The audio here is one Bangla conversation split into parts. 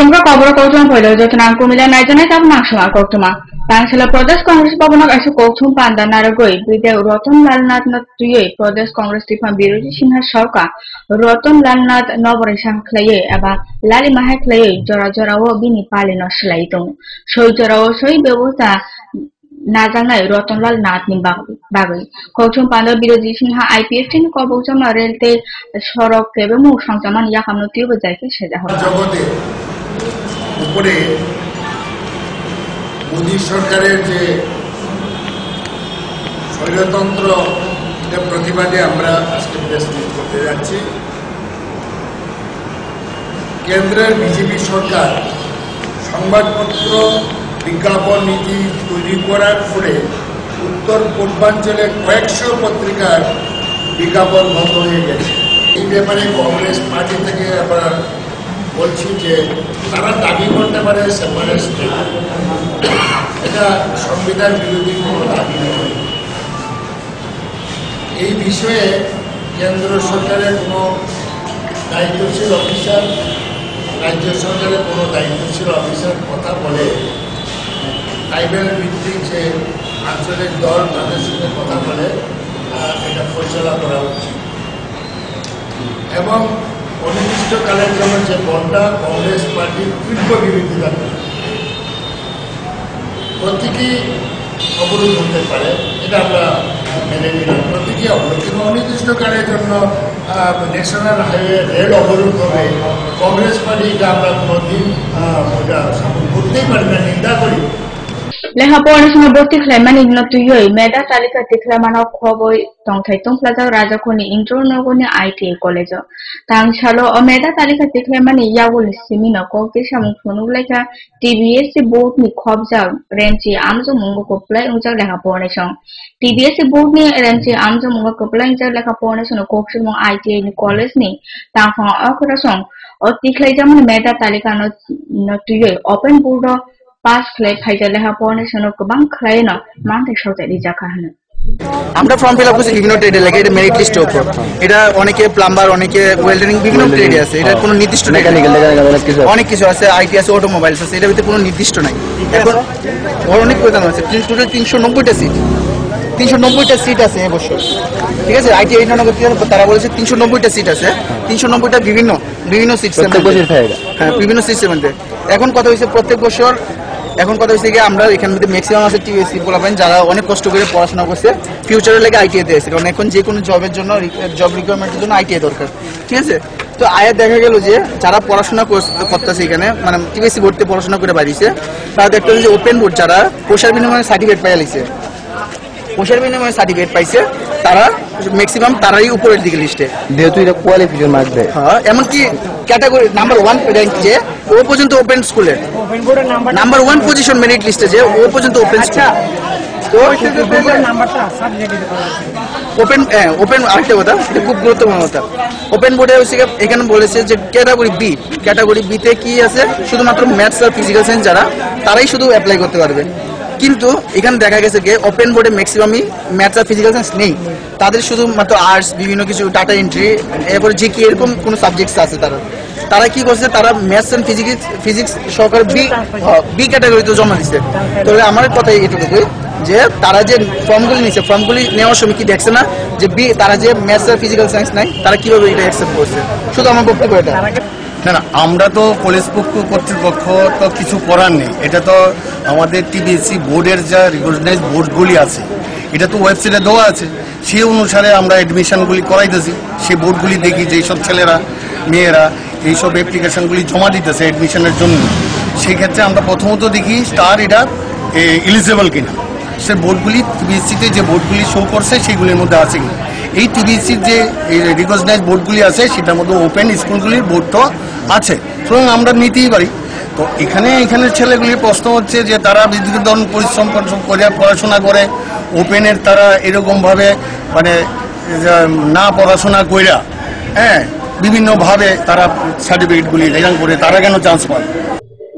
Kumbra Kobra Kotum Polo, Jotan Kumila Najanet of National Kotuma. Tangsala Prodes Congress Pabana as a Kotum Panda Naragoi, with the Rotom Lalnat not to ye, Prodes Congress Tipan Birush in her Shoka, Rotom Lalnat Novorishan Clay, about Lali Mahak Clay, Jorajarawo Bini Palino Slayton. Show Jorao Soi Bewuta Nazanai, Rotom Lalnat Nimbagui. Kotum Panda Birushin ha IPF in Kobosam Relte, Shorok Kebemu, Shantaman Yakam no Tuba Jaki Sheda. উপরে মোদী সরকারের যে স্বৈরতন্ত্র এর প্রতিবাদে আমরা আজকে প্রেস মিট করতে যাচ্ছি। কেন্দ্রের বিজেপি সরকার সংবাদপত্র বিজ্ঞাপন নীতি তৈরি করার ফলে উত্তর পূর্বাঞ্চলে কয়েকশো পত্রিকার বিজ্ঞাপন বন্ধ হয়ে গেছে। এই ব্যাপারে কংগ্রেস পার্টি থেকে আমরা বলছি যে তারা দাবি করতে পারে সেপারেট স্টেট, এটা সংবিধান বিরোধী কোনো দাবি নয়। এই বিষয়ে কেন্দ্র সরকারের কোনো দায়িত্বশীল অফিসার, রাজ্য সরকারের কোনো দায়িত্বশীল অফিসার কথা বলে ট্রাইবাল ভিত্তিক যে আঞ্চলিক দল তাদের সঙ্গে কথা বলে এটা ফয়সলা করা উচিত এবং অনির্দিষ্টকালের জন্য যে বনটা কংগ্রেস পার্টির তীব্র বিরোধিতা করে প্রতীকী অবরোধ হতে পারে, এটা আমরা মেনে নিলাম। প্রতীকী অবরোধ কিন্তু অনির্দিষ্টকালের জন্য ন্যাশনাল হাইওয়ে রেল অবরোধ হবে কংগ্রেস পার্টি, এটা আমরা কোনোদিন করতেই পারি না, নিন্দা করি। Lehaporna Botik Lemon in not to you, Meda Talika Tiklamano Koboy, Tonkai Plaza Rajakoni, Intro Nogoni IT College. Tang Shalo or Meda Talika Tiklamani Yawul Simino, Kokisham Funuleka, TBS boat ni Kobza, Renchi Amzo Mungo Play Uja Lehapornation. TBS boat ni Renchi Amzo Mungo Play Lehapornation of Kokshimo IT in College ni, Tang from Okurason, or Tiklajam Meda Talika not to you, open Budo. পাঁচ ক্লাই ফাইজালে হাপনেশনক গোবাং ক্লাইনা মানতে সজাই জাকাহানা আমরা ফর্ম ফিল আপ করছি বিভিন্ন ট্রেডে লাগে, এটা মেরিট লিস্টের উপর। এটা অনেকে প্লাম্বার, অনেকে ওয়েল্ডারিং, বিভিন্ন ট্রেডে আছে। এটা কোনো নির্দিষ্ট মেকানিক্যাল অনেক কিছু আছে, আইটি আছে, অটোমোবাইলস আছে, এটার ভিতরে কোনো নির্দিষ্ট নাই। এখন অনেক প্রদান আছে, টোটাল 390টা সিট, 390টা সিট আছে এবছর, ঠিক আছে। আইটি তারা বলেছে 390টা সিট আছে, 390টা বিভিন্ন সিট, হ্যাঁ বিভিন্ন সিস্টেমের মধ্যে। এখন কথা হয়েছে প্রত্যেক বছর, এখন কথা হয়েছে কি আমরা এখান মধ্যে ম্যাক্সিমাম আছে টিএসসি বলাবেন যারা অনেক কষ্ট করে পড়াশোনা করছে, ফিউচারের লেগে আইটিআইতে আছে, কারণ এখন যে কোনো জবের জন্য, জব রিকোয়ারমেন্টের জন্য আইটিআই দরকার, ঠিক আছে। তো আয়া দেখা গেল যে যারা পড়াশোনা করতেছে এখানে, মানে টিএসসি বোর্ডে পড়াশোনা করে বাড়িছে, তারা দেখতে যে ওপেন বোর্ড যারা পোষার বিনিময়ে সার্টিফিকেট পাইয়া লিছে, পোষার বিনিময়ে সার্টিফিকেট পাইছে, তারা ম্যাক্সিমাম তারাই উপরের দিকে লিস্টে, যেহেতু এটা কোয়ালিফিকেশন মার্ক দেয়। হ্যাঁ, এমনকি ক্যাটাগরি নাম্বার 1 র্যাঙ্ক যে ও পর্যন্ত ওপেন স্কুলে নাম্বার 1 পজিশন মেরিট লিস্টে যে ও পর্যন্ত ওপেন স্কুল। তো ওপেন আরেকটা কথা, এটা খুব গুরুত্বপূর্ণ কথা, ওপেন বোর্ডে হচ্ছে এখানে বলেছে যে ক্যাটাগরি বিতে কি আছে, শুধুমাত্র ম্যাথস আর ফিজিক্যাল সায়েন্স যারা, তারাই শুধু অ্যাপ্লাই করতে পারবে। কিন্তু এখানে দেখা গেছে যে ওপেন বোর্ডে ম্যাক্সিমামই ম্যাথস আর ফিজিক্যাল সায়েন্স নেই, তাদের শুধুমাত্র আর্টস, বিভিন্ন কিছু ডাটা এন্ট্রি, এরপরে জিকে, এরকম কোনো সাবজেক্টস আছে। তারা কি করছে, তারা ম্যাথস এন্ড ফিজিক্স সহকারে বি ক্যাটাগরিতে জমা দিচ্ছে। তবে আমার কথা এটুকুই যে তারা যে ফর্মগুলি নিচ্ছে, ফর্মগুলি নেওয়ার সময় কি দেখছে না যে তারা যে ম্যাথস আর ফিজিক্যাল সায়েন্স নাই, তারা কিভাবে এটা অ্যাকসেপ্ট করছে। শুধু আমার বক্তব্য এটা। না, আমরা তো পুলিশ কর্তৃপক্ষ তো কিছু করার নেই, এটা তো আমাদের টিবিএসসি বোর্ডের যা রিকগনাইজ বোর্ডগুলি আছে, এটা তো ওয়েবসাইটে দেওয়া আছে, সেই অনুসারে আমরা অ্যাডমিশনগুলি করাইতেছি। সেই বোর্ডগুলি দেখি যে এইসব ছেলেরা মেয়েরা এইসব অ্যাপ্লিকেশনগুলি জমা দিতেছে অ্যাডমিশনের জন্য, সেই ক্ষেত্রে আমরা প্রথমত দেখি স্টার এটা এলিজেবল কিনা, সে বোর্ডগুলি টিবিএসসিতে যে বোর্ডগুলি শো করছে সেইগুলির মধ্যে আছে কিনা। এই টিবিএসসির যে রিকগনাইজ বোর্ডগুলি আছে সেটার মধ্যে ওপেন স্কুলগুলির বোর্ড তো আছে, সুতরাং আমরা নিতেই পারি। তো এখানের ছেলেগুলির প্রশ্ন হচ্ছে যে তারা দীর্ঘদিন পরিশ্রম করে পড়াশোনা করে, ওপেনের তারা এরকমভাবে মানে না পড়াশোনা কইরা, হ্যাঁ, বিভিন্নভাবে তারা সার্টিফিকেটগুলি রেজাল্ট করে, তারা কেন চান্স পায়?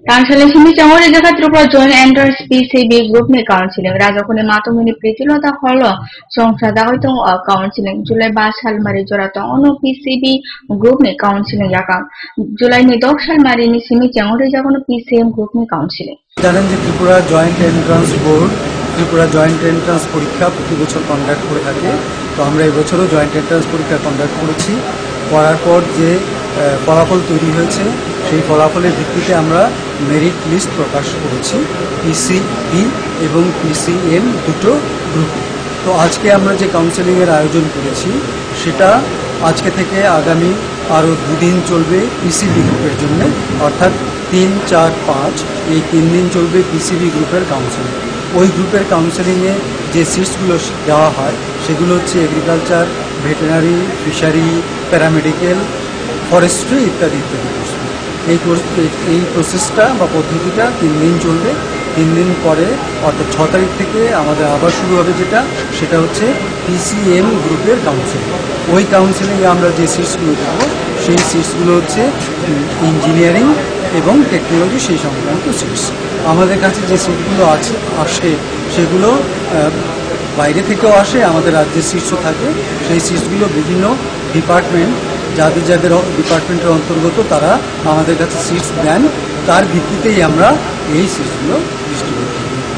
당시에 심리장어리 자가 트리푸라 조인 엔트런스 PCB ग्रुपनि काउंसिलिंग राजाखौनि मातुमुनि प्रीतिलता हल संसादागैतं काउंसिलिंग जुलाई 5 सालमारि जरातं अनु PCB ग्रुपनि काउंसिलिंग याका जुलाइनि 10 सालमारिनि सिमिचांगरि जागोनो PCM ग्रुपनि काउंसिलिंग জানেন যে Tripura joint entrance board Tripura joint entrance পরীক্ষা প্রতি বছর কন্ডাক্ট করে থাকে। তো আমরা এই বছরও জয়েন্ট এন্ট্রান্স পরীক্ষা কন্ডাক্ট করেছি। করার পর যে ফলাফল তৈরি হয়েছে সেই ফলাফলের ভিত্তিতে আমরা মেরিট লিস্ট প্রকাশ করেছি পিসিবি এবং পিসিএম দুটো গ্রুপে। তো আজকে আমরা যে কাউন্সেলিংয়ের আয়োজন করেছি সেটা আজকে থেকে আগামী আরও 2 দিন চলবে পিসিবি গ্রুপের জন্য, অর্থাৎ 3, 4, 5 এই 3 দিন চলবে পিসিবি গ্রুপের কাউন্সেলিং। ওই গ্রুপের কাউন্সেলিংয়ে যে সিটসগুলো দেওয়া হয় সেগুলো হচ্ছে agriculture, veterinary, fishery, paramedical, forestry ইত্যাদি ইত্যাদি। এই প্রসেসটা বা পদ্ধতিটা 3 দিন চলবে। 3 দিন পরে অর্থাৎ 6 তারিখ থেকে আমাদের আবার শুরু হবে সেটা হচ্ছে পিসিএম গ্রুপের কাউন্সেলিং। ওই কাউন্সেলিংয়ে আমরা যে সিটসগুলো দেবো সেই সিটসগুলো হচ্ছে ইঞ্জিনিয়ারিং এবং টেকনোলজি সেই সংক্রান্ত সিটস। আমাদের কাছে যে সিটগুলো আসে সেগুলো বাইরে থেকেও আসে, আমাদের রাজ্যের সিটসও থাকে। সেই সিটসগুলো বিভিন্ন ডিপার্টমেন্ট যাদের ডিপার্টমেন্টের অন্তর্গত তারা আমাদের কাছে সিটস দেন, তার ভিত্তিতেই আমরা এই সিটসগুলো ডিস্ট্রিবিউট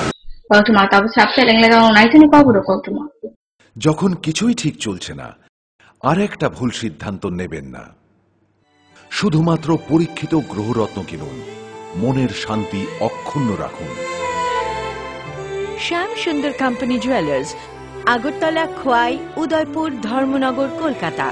করি। যখন কিছুই ঠিক চলছে না, আর একটা ভুল সিদ্ধান্ত নেবেন না। শুধুমাত্র পরীক্ষিত গ্রহরত্ন কিনুন, মনের শান্তি অক্ষুণ্ণ রাখুন। Shyam Sundar company jewellers, Agartala, Khowai, Udaipur, Dharmanagar, Kolkata.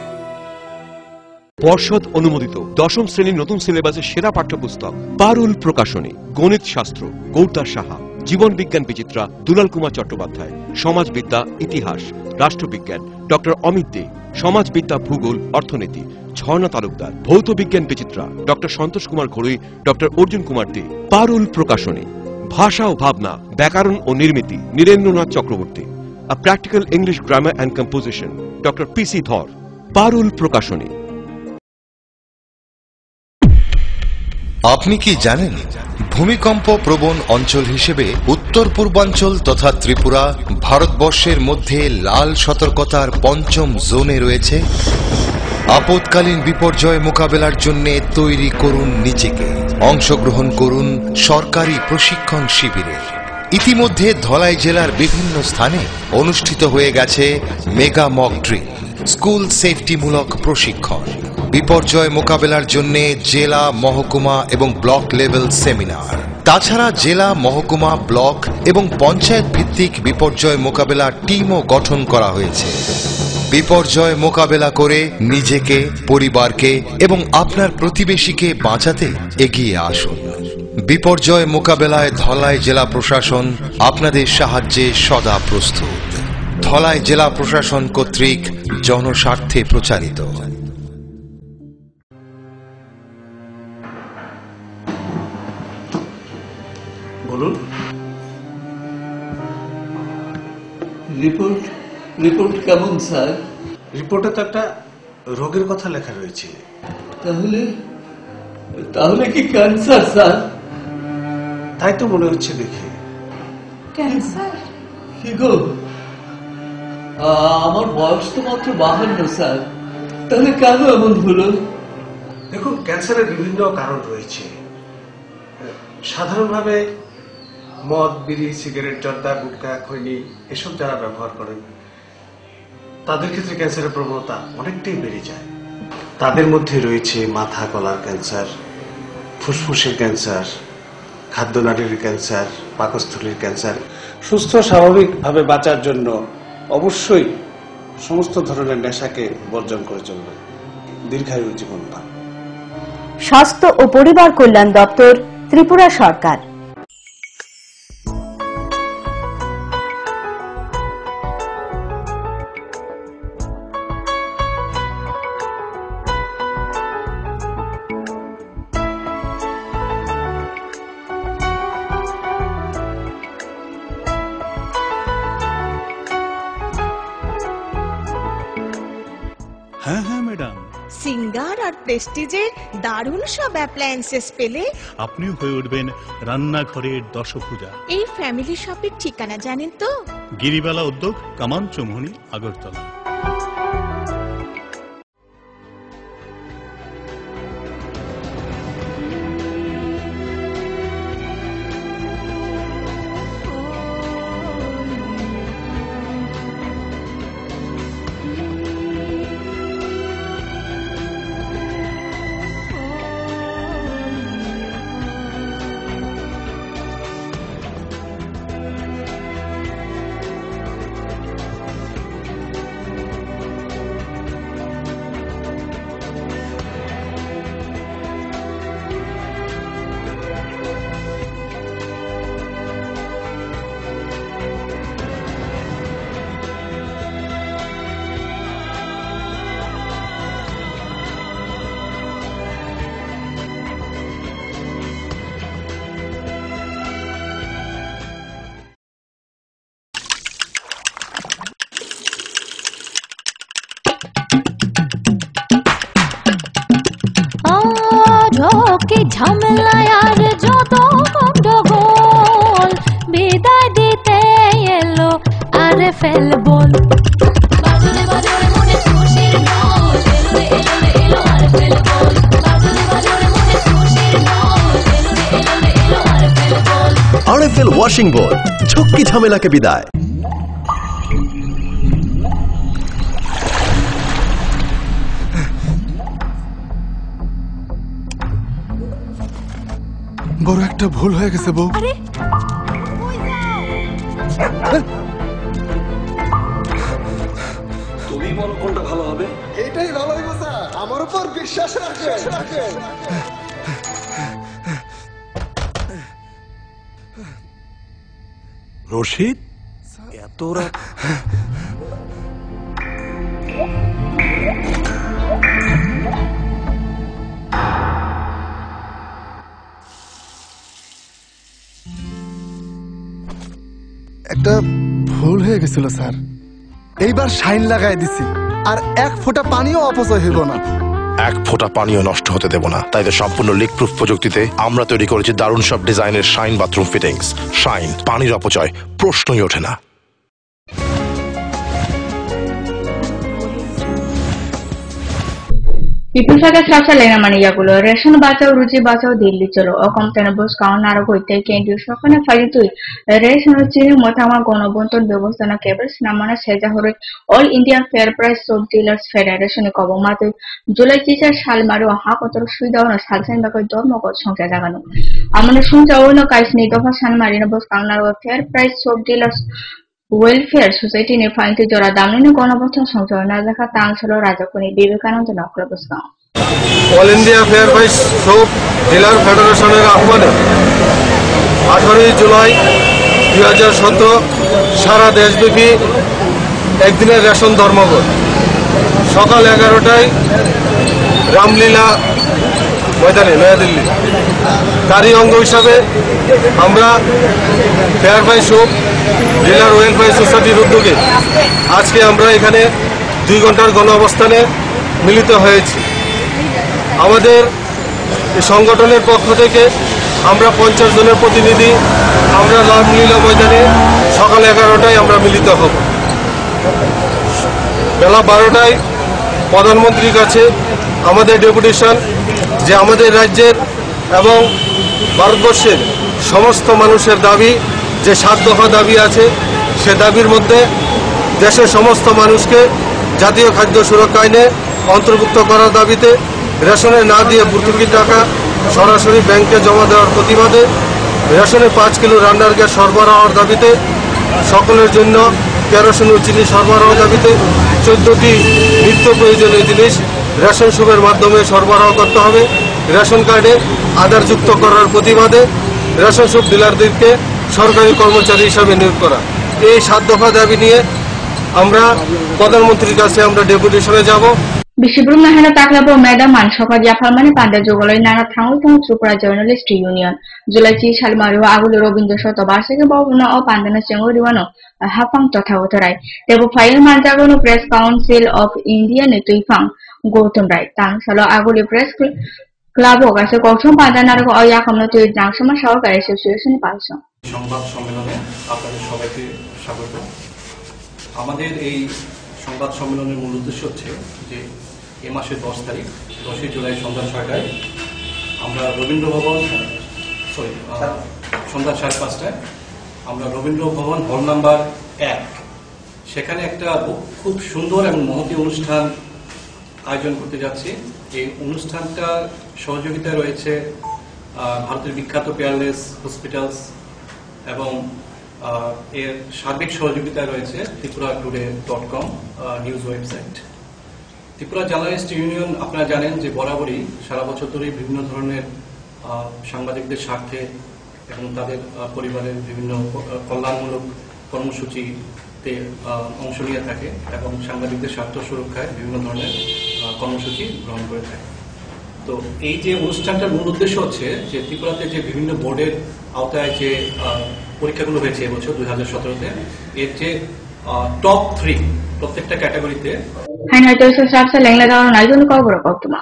পর্ষদ অনুমোদিত 10ম শ্রেণীর নতুন সিলেবাসের সেরা পাঠ্যপুস্তক পারুল প্রকাশনী, গণিত শাস্ত্র গৌরদাস সাহা, জীবন বিজ্ঞান বিচিত্রা দুলাল কুমার চট্টোপাধ্যায়, সমাজবিদ্যা, ইতিহাস, রাষ্ট্রবিজ্ঞান ডক্টর অমিত দে, সমাজবিদ্যা, ভূগোল, অর্থনীতি ঝর্ণা তালুকদার, ভৌত বিজ্ঞান বিচিত্রা ডক্টর সন্তোষ কুমার ঘড়ুই, ডক্টর অর্জুন কুমার দে। পারুল প্রকাশনী, ভাষা ও ভাবনা, ব্যাকরণ ও নির্মিতি Nirendranath Chakraborty, a practical English grammar and composition doctor PC Dhar. Parul প্রকাশনী। আপনি কি জানেন ভূমিকম্প প্রবণ অঞ্চল হিসেবে উত্তর পূর্বাঞ্চল তথা ত্রিপুরা ভারতবর্ষের মধ্যে লাল সতর্কতার 5ম জোনে রয়েছে? আপৎকালীন বিপর্যয় মোকাবেলার জন্য তৈরি করুন নিজেকে। অংশগ্রহণ করুন সরকারি প্রশিক্ষণ শিবিরে। ইতিমধ্যে ধলাই জেলার বিভিন্ন স্থানে অনুষ্ঠিত হয়ে গেছে মেগা মক ড্রিল, স্কুল সেফটিমূলক প্রশিক্ষণ, বিপর্যয় মোকাবেলার জন্য জেলা, মহকুমা এবং ব্লক লেভেল সেমিনার। তাছাড়া জেলা, মহকুমা, ব্লক এবং পঞ্চায়েত ভিত্তিক বিপর্যয় মোকাবেলার টিমও গঠন করা হয়েছে। বিপর্যয় মোকাবেলা করে নিজেকে, পরিবারকে এবং আপনার প্রতিবেশীকে বাঁচাতে এগিয়ে আসুন। বিপর্যয় মোকাবেলায় ধলাই জেলা প্রশাসন আপনাদের সাহায্যে সদা প্রস্তুত। ধলাই জেলা প্রশাসন কর্তৃক জনস্বার্থে প্রচারিত। বলুন। রিপোর্ট কেমন স্যার? রিপোর্টে তো একটা রোগের কথা লেখা রয়েছে। তাহলে কি ক্যান্সার স্যার? তাই তো মনে হচ্ছে দেখে। ক্যান্সার? কি গো, আমার বয়স তো মাত্র 52 স্যার, তাহলে কেন এমন হলো? দেখুন, ক্যান্সারের বিভিন্ন কারণ রয়েছে। সাধারণভাবে মদ, বিড়ি, সিগারেট, জর্দা, গুটখা, খৈনি এসব যারা ব্যবহার করেন তাদের ক্ষেত্রে ক্যান্সারের প্রবণতা অনেকটাই বেড়ে যায়। তাদের মধ্যে রয়েছে মাথা গলার ক্যান্সার, ফুসফুসের ক্যান্সার, খাদ্যনালীর ক্যান্সার, পাকস্থলীর ক্যান্সার। সুস্থ স্বাভাবিকভাবে বাঁচার জন্য অবশ্যই সমস্ত ধরনের নেশাকে বর্জন করে চলবে। দীর্ঘায়ু জীবন পান। স্বাস্থ্য ও পরিবার কল্যাণ দপ্তর, ত্রিপুরা সরকার। সিঙ্গার আর প্রেস্টিজের দারুণ সব অ্যাপ্লায়েন্সেস পেলে আপনিও হয়ে উঠবেন রান্নাঘরের দশভূজা। এই ফ্যামিলি শপের ঠিকানা জানেন তো? গিরিবালা উদ্যোগ, কামান চৌমুহনী, আগরতলা। ঝোঁকে ঝামেলায় আর যত গন্ডগোল বিদায় দিতে এলো আরে ফেলবল। আরএফএল ওয়াশিং বল, ঝক্কি ঝামেলাকে বিদায়। বড় একটা ভুল হয়ে গেছে বউ। তুমি বলো কোনটা ভালো হবে? এটাই ভালো হইব স্যার, আমার উপর বিশ্বাস রাখেন। রশিদ, এত রাত? একটা ভুল হয়ে গেছিল স্যার, এইবার শাইন লাগাই দিছি, আর এক ফোঁটা পানিও অপচয় হইব না। এক ফোঁটা পানিও নষ্ট হতে দেব না। তাই তো সম্পূর্ণ লিক প্রুফ প্রযুক্তিতে আমরা তৈরি করেছি দারুণ সব ডিজাইনের শাইন বাথরুম ফিটিংস। শাইন, পানির অপচয় প্রশ্নই ওঠে না। Ipusaka sasa lena mani yagulo ration bachao ruji bachao Delhi cholo o company bus kaun naro goite kendi shokane fajitui ration chini motama gonobonton ব্যবস্থানা কেবল নামানা সেজা হরে all India fair price shop dealers federation কবমাতে জুলাই 2000 সাল মারো হা কতর সুইদাওনা সালসান বাকই ধর্মগত সংখ্যা জাগানো আমনে শুনজাওনো কাইসনি দফা সান মারিনা বস কাun naro fair price shop dealers welfare society নে ফাইনতে জরা দামনে গণবন্ধন সংযোজনা দেখা তাংশলো রাজকনি বিবেকানন্দ নকলবস্কাও all India fair price shop dealer ফেডারেশনের আহ্বানে 18 জুলাই 2017 সারা দেশব্যাপী একদিনের রেশন ধর্মঘট সকাল 11টায় রামলীলা ময়দানে নয়াদিল্লি। তারই অঙ্গ হিসাবে আমরা fair price shop dealer welfare সোসাইটির উদ্যোগে আজকে আমরা এখানে 2 ঘন্টার গণ অবস্থানে মিলিত হয়েছি। আমাদের সংগঠনের পক্ষ থেকে আমরা 50 জনের প্রতিনিধি আমরা রামলীলা ময়দানে সকাল 11টায় আমরা মিলিত হব। বেলা 12টায় প্রধানমন্ত্রীর কাছে আমাদের ডেপুটেশন যে আমাদের রাজ্যের এবং ভারতবর্ষের সমস্ত মানুষের দাবি যে 7 দফা দাবি আছে, সে দাবির মধ্যে দেশের সমস্ত মানুষকে জাতীয় খাদ্য সুরক্ষা আইনে অন্তর্ভুক্ত করার দাবিতে রেশনে না দিয়ে ভর্তুকির টাকা সরাসরি ব্যাংকে জমা দেওয়ার প্রতিবাদে রেশনে 5 কিলো রান্নার গ্যাস সরবরাহের দাবিতে সকলের জন্য কেরোসিন ও চিনি সরবরাহ দাবিতে 14টি নিত্য প্রয়োজনীয় জিনিস রেশন শপের মাধ্যমে সরবরাহ করতে হবে। রেশন কার্ডে আধার যুক্ত করার প্রতিবাদে রেশন শপ ডিলারদেরকে সরকারি কর্মচারী হিসাবে নিয়োগ করা। এই 7 দফা দাবি নিয়ে আমরা প্রধানমন্ত্রীর কাছে আমরা ডেপুটেশনে যাব। Bishibrum Nahana Taklabo Madam and Shoka Yapalmani Panda Jogolai Nana Tangutan Supra Journalist Union, Julachi Shalmaru Agulu Robin the Shot of Barsaka Bovuna or Pandana Changoriano, a Hapang Totavotarai. They will file Mantagono Press Council of India Netuifang, Gautam Rai tangsalo aguli press ক্লাবও কাছে গঠন পাদানার অয়াকমন তুই জাংসমা সহকারী অ্যাসোসিয়েশন পালছ সংবাদ সম্মেলনে আপনাদের সবাইকে স্বাগত। আমাদের এই সংবাদ সম্মেলনের মূল উদ্দেশ্য হচ্ছে যে এই মাসের 10 জুলাই সন্ধ্যা 6টায় আমরা রবীন্দ্র ভবন সন্ধ্যা 5:30টায় আমরা রবীন্দ্র ভবন হল নাম্বার 1 সেখানে একটা খুব সুন্দর এবং মহতী অনুষ্ঠান আয়োজন করতে যাচ্ছি। এই অনুষ্ঠানটা সহযোগিতায় রয়েছে ভারতের বিখ্যাত পেয়ারলেস হসপিটালস এবং এর সার্বিক সহযোগিতায় রয়েছে tripuratoday.com news website. Tripura journalist union আপনারা জানেন যে বরাবরই সারা বছর ধরে বিভিন্ন ধরনের সাংবাদিকদের স্বার্থে এবং তাদের পরিবারের বিভিন্ন কল্যাণমূলক কর্মসূচিতে অংশ নিয়ে থাকে এবং সাংবাদিকদের স্বার্থ সুরক্ষায় বিভিন্ন ধরনের কর্মসূচি গ্রহণ করে থাকে। তো এই যে অনুষ্ঠানটার মূল উদ্দেশ্য হচ্ছে যে ত্রিপুরাতে যে বিভিন্ন বোর্ডের আওতায় যে পরীক্ষাগুলো হয়েছে এবছর 2017-তে এর যে টপ 3 প্রত্যেকটা ক্যাটাগরিতে হয়তো সবসে লেংলা দাও নাই জন্য কবর কতমা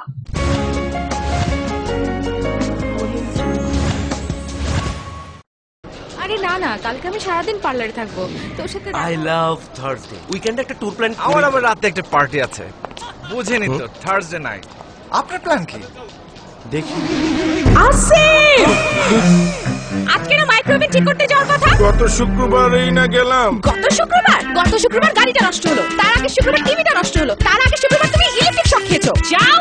আরে না না কালকে আমি সারাদিন পার্লারে থাকবো তোর সাথে আই লাভ থার্সডে উইকেন্ডে একটা ট্যুর প্ল্যান আমার রাতে একটা পার্টি আছে বুঝেনি তো থার্সডে নাইট আপনার প্ল্যান কি দেখি আসিফ আজকে না মাইক্রোওয়েভ ঠিক করতে যাওয়ার কথা গত শুক্রবারই না গেলাম গত শুক্রবার গাড়িটা নষ্ট হলো তার আগে শুক্রবার টিভিটা নষ্ট হলো তার আগে শুক্রবার তুমি ইলেকট্রিক শক খেয়েছো যাও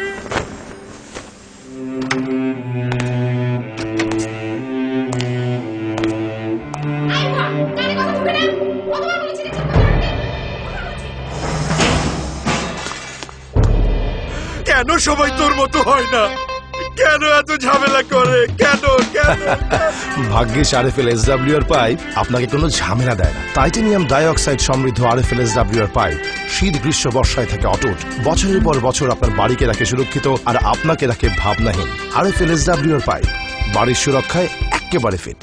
কেন সবাই তোর মতো হয় না কেন এত ঝামেলা করে কেন ভাগ্যিস আরএফএল এসডব্লিউআর পাইপ আপনাকে কোনো ঝামেলা দেয় না। টাইটানিয়াম ডাইঅক্সাইড সমৃদ্ধ আরএফএল এসডব্লিউআর পাইপ শীত গ্রীষ্ম বর্ষায় থাকে অটুট, বছরের পর বছর আপনার বাড়িকে রাখে সুরক্ষিত আর আপনাকে রাখে ভাবনাহীন। আরএফএল এসডব্লিউআর পাইপ বাড়ির সুরক্ষায় একেবারে ফিট।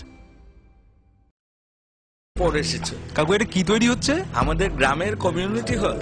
পরে এসেছে কাকু এটা কি তৈরি হচ্ছে? আমাদের গ্রামের কমিউনিটি হল।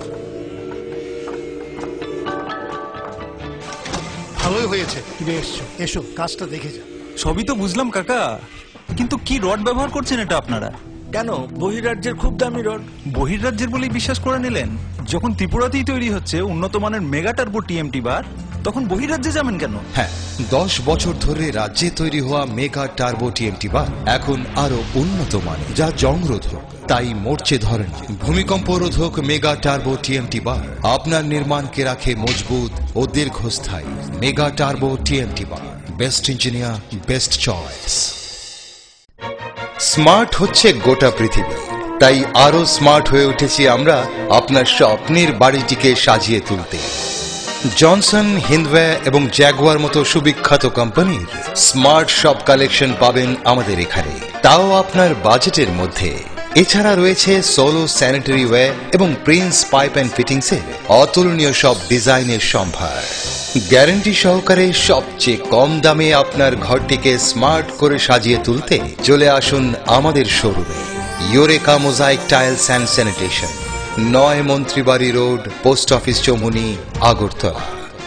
ভালোই হয়েছে তুমি এসছো, এসো কাজটা দেখে যা। সবই তো বুঝলাম কাকা, কিন্তু কি রড ব্যবহার করছেন এটা আপনারা? কেন বহিরাজ্যের খুব দামি রড। বহিরাজ্যের বলেই বিশ্বাস করে নিলেন? যখন ত্রিপুরাতেই তৈরি হচ্ছে উন্নত মানের মেগা টার্বো টিএমটি বার, তখন বহিরাজ্যে যাবেন কেন? হ্যাঁ, 10 বছর ধরে রাজ্যে তৈরি হওয়া মেগা টার্বো টিএমটি বার এখন আরো উন্নত মানের, যা জংরোধক তাই মরচে ধরেন। ভূমিকম্প রোধক মেগা টার্বো টিএমটি বার আপনার নির্মাণকে রাখে মজবুত ও দীর্ঘস্থায়ী। Mega turbo TMT bar, best engineer, best choice. Smart হচ্ছে গোটা পৃথিবী, তাই আরো স্মার্ট হয়ে উঠেছি আমরা আপনার স্বপ্নের বাড়িটিকে সাজিয়ে তুলতে। জনসন, হিন্দওয়ে এবং জ্যাগুয়ার মতো সুবিখ্যাত কোম্পানির স্মার্ট সব কালেকশন পাবেন আমাদের এখানে, তাও আপনার বাজেটের মধ্যে। এছাড়া রয়েছে সোলো স্যানিটারি ওয়্যার এবং প্রিন্স পাইপ অ্যান্ড ফিটিংসের অতুলনীয় সব ডিজাইনের সম্ভার। গ্যারান্টি সহকারে সবচেয়ে কম দামে আপনার ঘরটিকে স্মার্ট করে সাজিয়ে তুলতে চলে আসুন আমাদের শোরুমে। Eureka mosaic tiles and sanitation, 9 Mantribari road, post office Choumuhani, Agartala.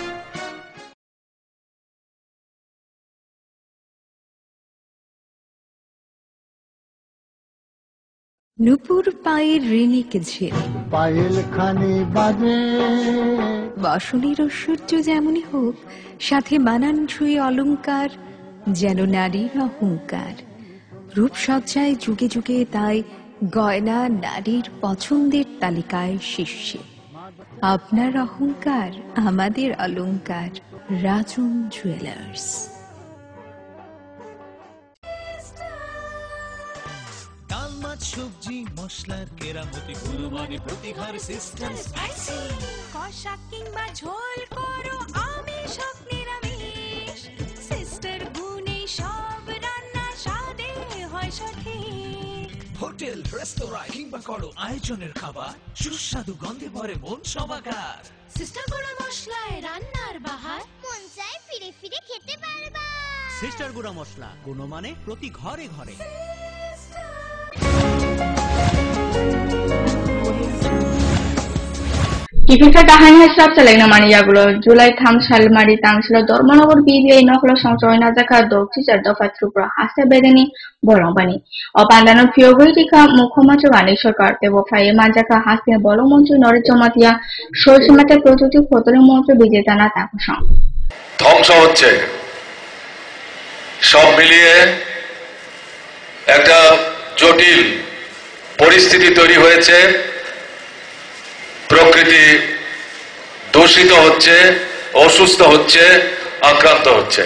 নুপুর পায়ের ঋণিকে ঝিল পায়েল খানি বাজে বাসনের ঐশ্বর্য যেমনই হোক, সাথে মানানসই অলংকার যেন নারীর অহংকার। রূপসজ্জায় যুগে যুগে তাই গয়না নারীর পছন্দের তালিকায় শীর্ষে। আপনার অহংকার আমাদের অলংকার, রাজন জুয়েলার্স। সবজি মশলার কেরামতি গুণমানে প্রতিঘর সিস্টেম স্পাইসি কষা কিংবা ঝোল করো আমিষ হোক নিরামিষ, সিস্টার গুণে সব রান্না স্বাদে হয় সঠিক। হোটেল রেস্তোরাঁ কিংবা করো আয়োজনের খাবার, সুস্বাদু গন্ধে ভরে মন সবাকার। সিস্টার গুঁড়া মশলায় রান্নার বাহার, মন চায় ফিরে ফিরে খেতে পারবা। সিস্টার গুঁড়া মশলা গুণমানে প্রতি ঘরে ঘরে। Kifika dahan hisab selengna mani yagulo Julai tham salmari tangsilo Dormanagar BBI noklo songsoina jaka dokti jardofa Tripura hase bedeni bolongbani opandano Fiogoitika Mukhomanchi Gani Sarkar tebo faye manjaka hasine bolongmantri Norit Jamatia Shorsimate প্রযুক্তি ফতরে মন্ত্র বিজেতা না তাকসং ধ্বংস হচ্ছে সব মিলিয়ে একটা জটিল পরিস্থিতি তৈরি হয়েছে প্রকৃতি দূষিত হচ্ছে অসুস্থ হচ্ছে আক্রান্ত হচ্ছে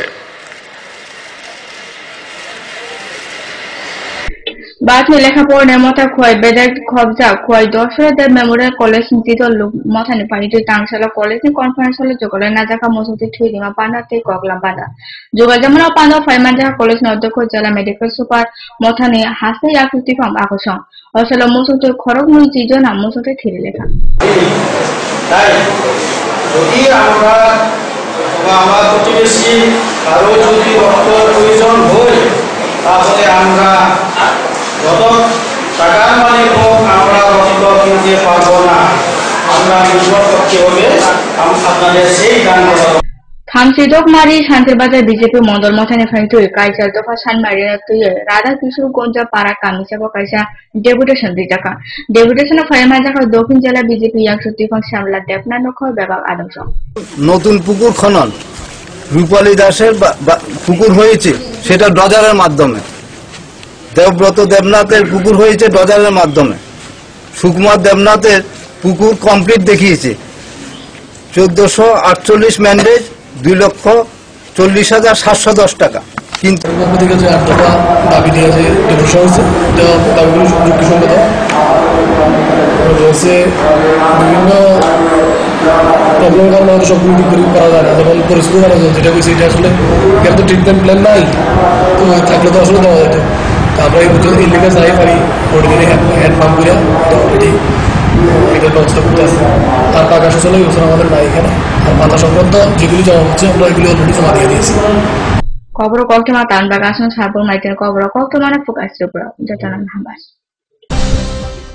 বাতনি লেখাপড়ার মতা খোয়াই বেদার খবজা খোয়াই দশরথ মেমোরিয়াল কলেজ জিদল মথানি পাইতে তাংশালা কলেজ কনফারেন্স হলে যোগলে নাজাকা মসুতি থুইদিমা পানাতে কগলা বাদা যোগাযোগমনা পানা ফাইমানজা কলেজ অধ্যক্ষ জেলা মেডিকেল সুপার মথানি হাসে আকৃতি ফাম আকর্ষণ অসল মসুতি খরক মুই জিজনা মসুতি থিরে লেখা তাই যদি আমরা আমার প্রতিবেশী কারো যদি রক্ত প্রয়োজন হয় তাহলে আমরা যত টাকার মালিক হোক আমরা রক্ত কিনতে পারবো না আমরা নির্ভর করতে হবে আপনাদের সেই গান থামসিদক মারি শান্তিরবাজার বিজেপি মন্ডল মথানি ফাইতুই কাইজার দফা সানমারি তুই রাধা কিশোর গঞ্জ পাড়া কামিসাব কাইসা ডেপুটেশন দিজাকা ডেপুটেশন ফাইমা জাকা দক্ষিণ জেলা বিজেপি ইয়াংসুতি ফাং শ্যামলা দেবনা নখ বিভাগ আদমস নতুন পুকুর খনন রূপালী দাসের পুকুর হয়েছে সেটা ডজারের মাধ্যমে দেবব্রত দেবনাথের পুকুর হয়েছে ডজারের মাধ্যমে সুকুমার দেবনাথের পুকুর কমপ্লিট দেখিয়েছে 1448 ম্যান্ডেজ 2,40,710 টাকা কিন্তু দাবি নিয়ে যে ডেপুটেশন হয়েছে এটা দাবিগুলো যুক্তিসঙ্গত রয়েছে বিভিন্ন প্রবলেমের কারণে হয়তো সবগুলো ঠিক করে করা যায় না যেমন পরিস্থিতি করা যায় যেটা বলছি এটা আসলে এর তো ট্রিটমেন্ট প্ল্যান নাই তো থাকলে তো আসলে দেওয়া যেত আমরা এই বছর এই লেগে যাই পারি প্রতিদিনে হ্যান্ড পাম্প করে অলরেডি এটার ব্যবস্থা করতে আসছে আর টাকা সচল এই বছর আমাদের নাই এখানে আর মাথা সংক্রান্ত যেগুলি জমা হচ্ছে আমরা এগুলি অলরেডি জমা দিয়ে দিয়েছি কবর কক্টমা তানবাগ আসন সাবর মাইতের কবর কক্টমানা ফোকাস উপর যতনাম হাবাস